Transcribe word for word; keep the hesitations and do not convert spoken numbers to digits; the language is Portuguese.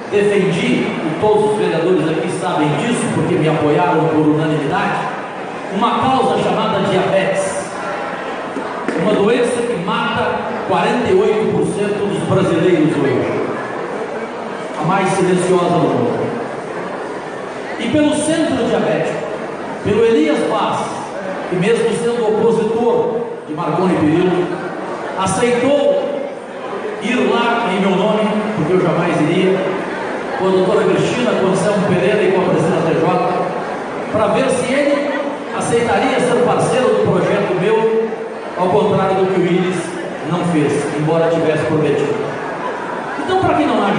defendi, e todos os vereadores aqui sabem disso, porque me apoiaram por unanimidade, uma causa chamada diabetes, uma doença que mata quarenta e oito por cento dos brasileiros hoje, a mais silenciosa do mundo. E pelo Centro Diabético, pelo Elias Vaz, que mesmo sendo opositor de Marconi Perillo, aceitou ir lá em meu nome, porque eu jamais iria, com a doutora Cristina, com o Anselmo Pereira e com a presidenta T J, para ver se ele aceitaria ser parceiro do projeto meu, ao contrário do que o Willis não fez, embora tivesse prometido. Então, para que não haja